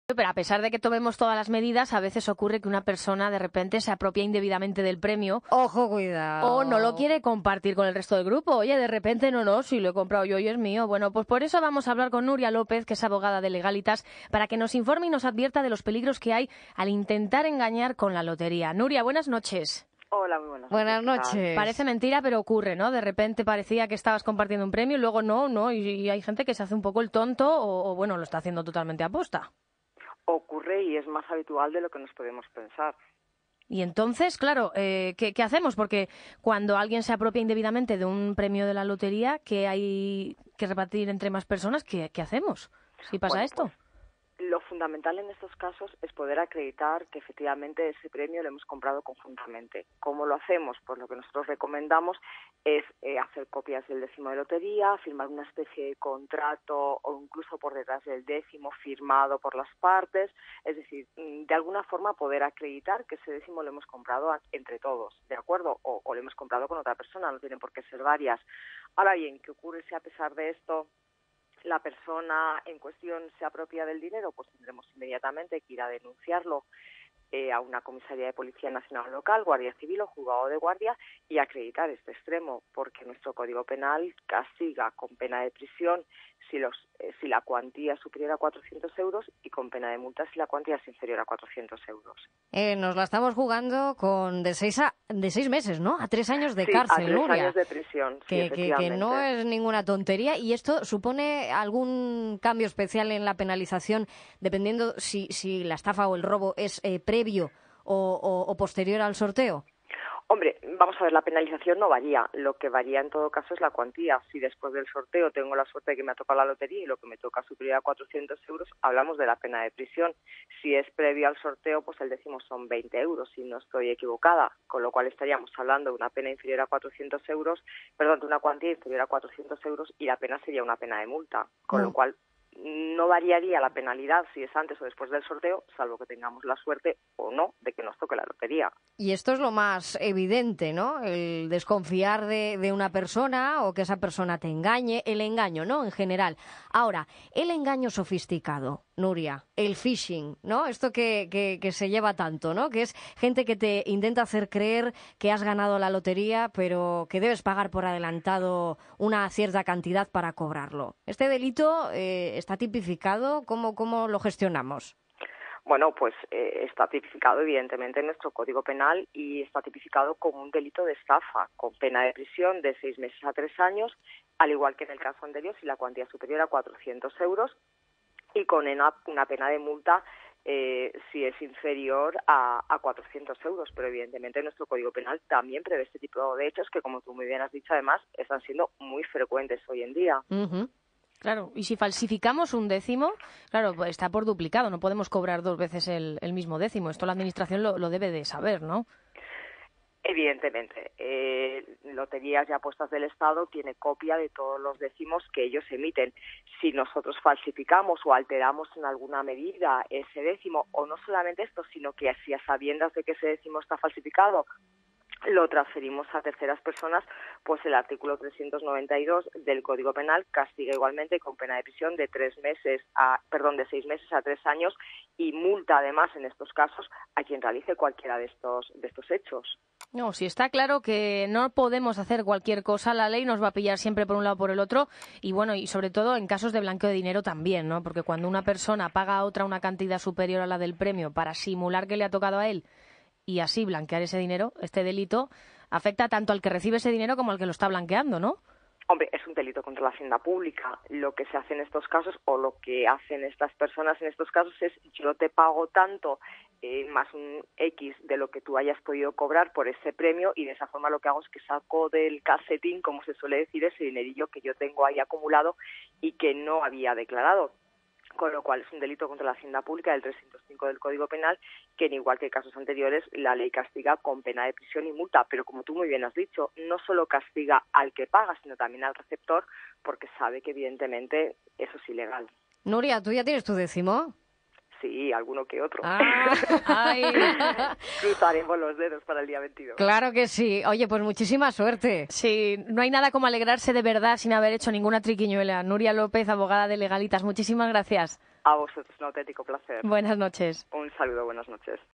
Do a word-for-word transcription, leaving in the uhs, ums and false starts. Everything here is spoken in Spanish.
Pero a pesar de que tomemos todas las medidas, a veces ocurre que una persona de repente se apropia indebidamente del premio. Ojo, cuidado. O no lo quiere compartir con el resto del grupo. Oye, de repente, no, no, si lo he comprado yo y es mío. Bueno, pues por eso vamos a hablar con Nuria López, que es abogada de Legalitas, para que nos informe y nos advierta de los peligros que hay al intentar engañar con la lotería. Nuria, buenas noches. Hola, muy buenas noches. Buenas noches. Parece mentira, pero ocurre, ¿no? De repente parecía que estabas compartiendo un premio y luego no, no, y, y hay gente que se hace un poco el tonto o, o, bueno, lo está haciendo totalmente a posta. Ocurre y es más habitual de lo que nos podemos pensar. Y entonces, claro, eh, ¿qué, ¿qué hacemos? Porque cuando alguien se apropia indebidamente de un premio de la lotería que hay que repartir entre más personas, ¿qué, qué hacemos si pasa bueno, esto? Pues, lo fundamental en estos casos es poder acreditar que efectivamente ese premio lo hemos comprado conjuntamente. ¿Cómo lo hacemos? Pues lo que nosotros recomendamos es eh, hacer copias del décimo de lotería, firmar una especie de contrato o incluso por detrás del décimo firmado por las partes, es decir, de alguna forma poder acreditar que ese décimo lo hemos comprado entre todos, ¿de acuerdo? O, o lo hemos comprado con otra persona, no tienen por qué ser varias. Ahora bien, ¿qué ocurre si a pesar de esto la persona en cuestión se apropia del dinero? Pues tendremos inmediatamente que ir a denunciarlo eh, a una comisaría de Policía Nacional Local, Guardia Civil o Juzgado de Guardia y acreditar este extremo, porque nuestro Código Penal castiga con pena de prisión si, los, eh, si la cuantía es superior a cuatrocientos euros y con pena de multa si la cuantía es inferior a cuatrocientos euros. Eh, nos la estamos jugando con de seis a de seis meses, ¿no? A tres años de sí, cárcel, a tres Nuria. años de prisión, sí, que, que, que no es ninguna tontería. ¿Y esto supone algún cambio especial en la penalización, dependiendo si, si la estafa o el robo es eh, previo o, o, o posterior al sorteo? Hombre, vamos a ver, la penalización no varía. Lo que varía en todo caso es la cuantía. Si después del sorteo tengo la suerte de que me ha tocado la lotería y lo que me toca superior a cuatrocientos euros, hablamos de la pena de prisión. Si es previo al sorteo, pues el décimo son veinte euros, si no estoy equivocada. Con lo cual estaríamos hablando de una pena inferior a cuatrocientos euros, perdón, de una cuantía inferior a cuatrocientos euros y la pena sería una pena de multa. Con Mm. lo cual no variaría la penalidad si es antes o después del sorteo, salvo que tengamos la suerte o no de que nos toque la lotería. Y esto es lo más evidente, ¿no? El desconfiar de, de una persona o que esa persona te engañe, el engaño, ¿no? En general. Ahora, el engaño sofisticado, Nuria, el phishing, ¿no? Esto que, que, que se lleva tanto, ¿no? Que es gente que te intenta hacer creer que has ganado la lotería, pero que debes pagar por adelantado una cierta cantidad para cobrarlo. Este delito eh, está tipificado. ¿Cómo, cómo lo gestionamos? Bueno, pues eh, está tipificado evidentemente en nuestro Código Penal y está tipificado como un delito de estafa, con pena de prisión de seis meses a tres años, al igual que en el caso anterior si la cuantía es superior a cuatrocientos euros y con una, una pena de multa eh, si es inferior a, a cuatrocientos euros. Pero evidentemente nuestro Código Penal también prevé este tipo de hechos que, como tú muy bien has dicho, además están siendo muy frecuentes hoy en día. Uh-huh. Claro, y si falsificamos un décimo, claro, pues está por duplicado, no podemos cobrar dos veces el, el mismo décimo. Esto la Administración lo, lo debe de saber, ¿no? Evidentemente, eh, Loterías y Apuestas del Estado tiene copia de todos los décimos que ellos emiten. Si nosotros falsificamos o alteramos en alguna medida ese décimo, o no solamente esto, sino que así a sabiendas de que ese décimo está falsificado, lo transferimos a terceras personas, pues el artículo trescientos noventa y dos del Código Penal castiga igualmente con pena de prisión de tres meses a, perdón, de seis meses a tres años y multa además en estos casos a quien realice cualquiera de estos de estos hechos. No, si está claro que no podemos hacer cualquier cosa, la ley nos va a pillar siempre por un lado o por el otro y bueno, y sobre todo en casos de blanqueo de dinero también, ¿no? Porque cuando una persona paga a otra una cantidad superior a la del premio para simular que le ha tocado a él y así blanquear ese dinero, este delito afecta tanto al que recibe ese dinero como al que lo está blanqueando, ¿no? Hombre, es un delito contra la hacienda pública. Lo que se hace en estos casos, o lo que hacen estas personas en estos casos, es yo te pago tanto eh, más un X de lo que tú hayas podido cobrar por ese premio y de esa forma lo que hago es que saco del calcetín, como se suele decir, ese dinerillo que yo tengo ahí acumulado y que no había declarado. Con lo cual es un delito contra la hacienda pública del trescientos cinco del Código Penal, que en igual que casos anteriores, la ley castiga con pena de prisión y multa. Pero como tú muy bien has dicho, no solo castiga al que paga, sino también al receptor, porque sabe que evidentemente eso es ilegal. Nuria, ¿tú ya tienes tu décimo? Sí, alguno que otro. Ah, ay. Cruzaremos los dedos para el día veintidós. Claro que sí. Oye, pues muchísima suerte. Sí, no hay nada como alegrarse de verdad sin haber hecho ninguna triquiñuela. Nuria López, abogada de Legalitas, muchísimas gracias. A vosotros, un auténtico placer. Buenas noches. Un saludo, buenas noches.